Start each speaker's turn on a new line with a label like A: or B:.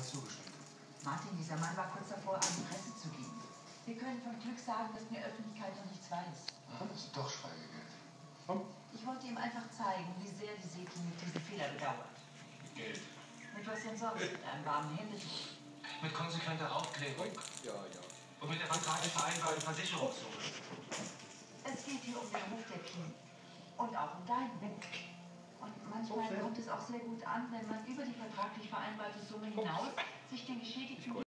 A: hat zugestimmt.
B: Martin, dieser Mann war kurz davor, an die Presse zu gehen. Wir können von Glück sagen, dass die Öffentlichkeit noch nichts weiß.
A: Haben Sie doch Schweigegeld.
B: Ich wollte ihm einfach zeigen, wie sehr die Seeteam diesen Fehler bedauert.
A: Geld.
B: Mit was denn sonst? Mit einem warmen Händetuch.
C: Mit konsequenter Aufklärung.
A: Ja.
C: Und mit der vertraglich vereinbarten Versicherungssumme.
B: Es geht hier um den Ruf der Klinik. Und auch um deinen. Und manchmal kommt es auch sehr gut an, wenn man über die vertraglich vereinbarte Summe hinaus sich den Geschädigten